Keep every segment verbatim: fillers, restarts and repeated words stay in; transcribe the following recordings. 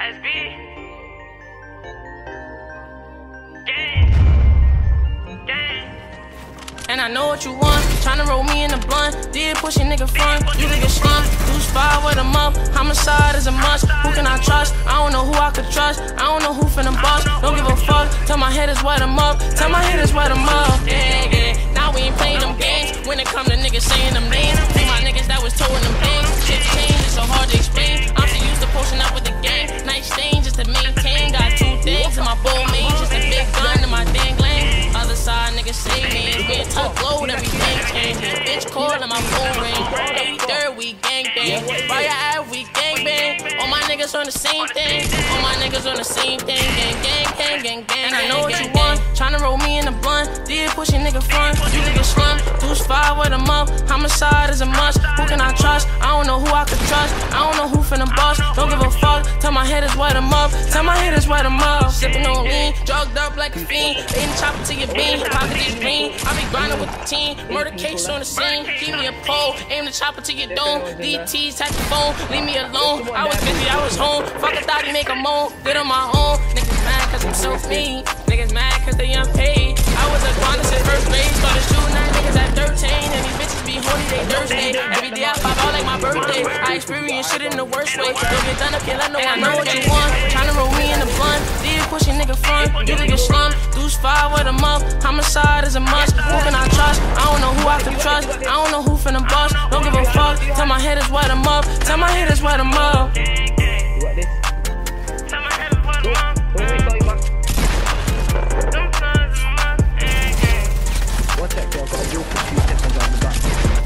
S B. Gang. Gang. And I know what you want, tryna roll me in the blunt. Did push a nigga front, you nigga slump. Deuce five with a month, homicide is a must. Who can I trust? I don't know who I could trust. I don't know who finna bust. Don't give a fuck, tell my haters wet them up. Tell my haters wet them up. Yeah, yeah, now we ain't playing them games. When it come to niggas saying them names, see my niggas that was told them things. Shit changed, it's so hard to explain. I'm so used to posting up with the gang. Night stain just to maintain. Got two things in my bowl main, just a big gun in my dang lane. Other side niggas say me, being tough load, everything changing. Bitch calling my phone ring. eighty-third we gang bang. Fire out we gang bang. All my niggas on the same thing. All my niggas on the same thing. Gang gang gang gang gang. And I know what you want, tryna roll me in the blunt. Did push a nigga front, you nigga slump. Deuce five with a month, homicide is a must. Who can I trust? I don't know who I could trust. I don't know who finna bust. Don't give a fuck, tell my haters wet them up. Tell my haters wet them up. Sippin' on lean, drugged up like a fiend. Aim the chopper to your bean, pocket is green. I be grinding with the team, murder case on the scene. Keep me a pole, aim the chopper to your dome. D Ts, tap the phone, leave me alone. I was busy, I was home. Fuck a thought he make a moan, did on my own. Niggas mad cause I'm so mean. Niggas mad cause they unpaid. I was a grinder since first grade. Started shooting at niggas at thirteen. And these bitches be horny, they Thursday. Every day I pop out like my birthday. I experience shit in the worst way. Don't get done up, can't let no one know what you want. Tryna roll me in the blunt. Did push a nigga front, you nigga slump. Deuce five with a month, homicide is a must. Who can I trust? I don't know who I can trust. I don't know who finna bust. Don't give a fuck, tell my haters wet them up. Tell my haters wet them up. Tell my haters wet them up. One sec, I've got a real quick few seconds on the back.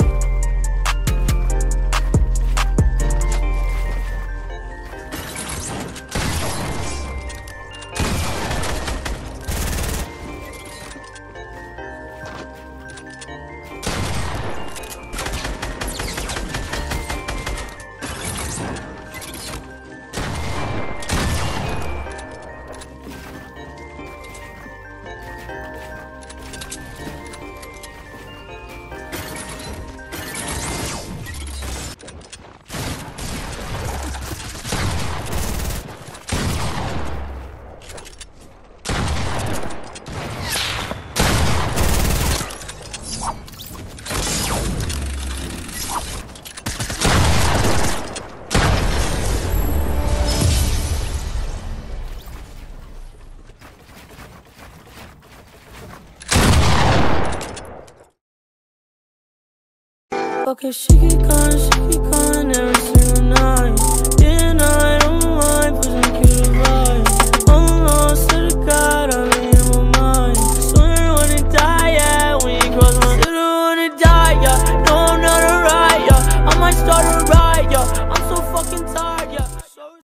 Okay, she keep calling, she keep calling every single night. Yeah, and I don't mind pushing cute advice. I'm lost to the God, I'm in my mind. Swear I wanna die, yeah, when you cross my. Swear I wanna die, yeah. No, I'm not alright, yeah. I might start a